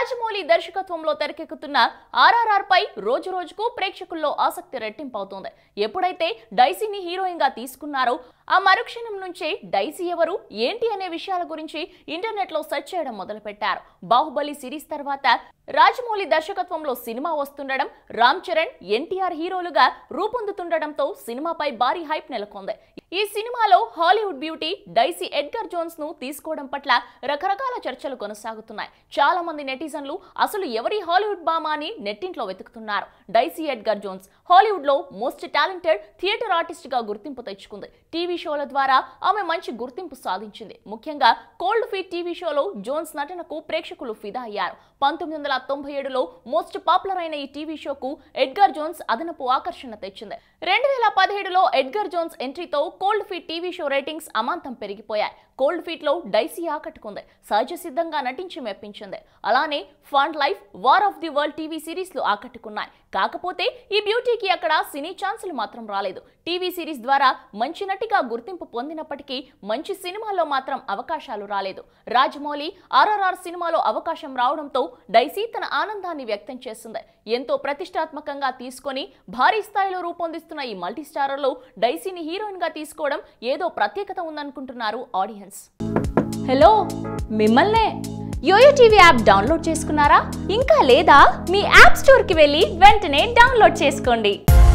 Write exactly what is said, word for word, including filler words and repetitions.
రాజమౌళి దర్శకత్వంలో తెరకెక్కుతున్న ఆర్ఆర్ఆర్ పై రోజు రోజుకు ప్రేక్షకుల్లో ఆసక్తి రెట్టింపవుతోంది. ఎప్పుడైతే డైసీని హీరోయిన్ గా తీసుకున్నారో ఆ మరుక్షణం నుంచే డైసీ ఎవరు ఏంటి అనే విషయాల గురించి ఇంటర్నెట్ లో సెర్చ్ చేయడం మొదలుపెట్టారు. బాహుబలి సిరీస్ తర్వాత రాజమౌళి దర్శకత్వంలో సినిమా వస్తుండడం, రామ్ చరణ్, ఎన్టీఆర్ హీరోలుగా రూపొందుతుండడంతో సినిమాపై భారీ హైప్ నెలకొంది. ఈ సినిమాలో Hollywood beauty Daisy Edgar Jones ను తీసుకోవడం పట్ల రకరకాల చర్చలు కొనసాగుతున్నాయి. చాలా మంది నెటిజన్లు అసలు ఎవరి హాలీవుడ్ బామా అని నెట్టింట్లో వెతుకుతున్నారు. డైసీ ఎడ్గర్ జోన్స్ హాలీవుడ్ లో మోస్ట్ టాలెంటెడ్ థియేటర్ ఆర్టిస్ట్ గా గుర్తింపు తెచ్చుకుంది. టీవీ షోల ద్వారా ఆమె మంచి గుర్తింపు సాధించింది. ముఖ్యంగా కోల్డ్ ఫీట్ టీవీ షోలో జోన్స్ నటనకు ప్రేక్షకులు ఫిదా అయ్యారు. పంతొమ్మిది వందల తొంభై ఏడులో మోస్ట్ పాపులర్ అయిన ఈ టీవీ షోకు ఎడ్గర్ జోన్స్ అదనపు ఆకర్షణ తెచ్చింది. రెండు వేల పదిహేడులో ఎడ్గర్ జోన్స్ ఎంట్రీతో cold feet TV show ratings అమాంతం పెరిగిపోయాయి. కోల్డ్ ఫీట్ లో డైసీ ఆకట్టుకుంది, సహజ సిద్ధంగా నటించి మెప్పించింది. అలానే pond life, war of the world TV series లు ఆకట్టుకున్నాయి. కాకపోతే ఈ బ్యూటీకి అక్కడ సినీ ఛాన్సులు మాత్రం రాలేదు. టీవీ సిరీస్ ద్వారా మంచి నటిగా గుర్తింపు పొందినప్పటికీ మంచి సినిమాలో మాత్రం అవకాశాలు రాలేదు. రాజమౌళి ఆర్ఆర్ఆర్ సినిమాలో అవకాశం రావడంతో డైసీ తన ఆనందాన్ని వ్యక్తం చేసింది. ఎంతో ప్రతిష్టాత్మకంగా తీసుకొని భారీ స్థాయిలో రూపొందిస్తున్న ఈ మల్టీ స్టారర్లో డైసీని హీరోయిన్ గా తీసుకోవడం ఏదో ప్రత్యేకత ఉందనుకుంటున్నారు ఆడియన్స్. హలో, మిమ్మల్నే యోయో టీవీ యాప్ డౌన్లోడ్ చేసుకున్నారా? ఇంకా లేదా? మీ యాప్ స్టోర్ కి వెళ్ళి వెంటనే డౌన్లోడ్ చేసుకోండి.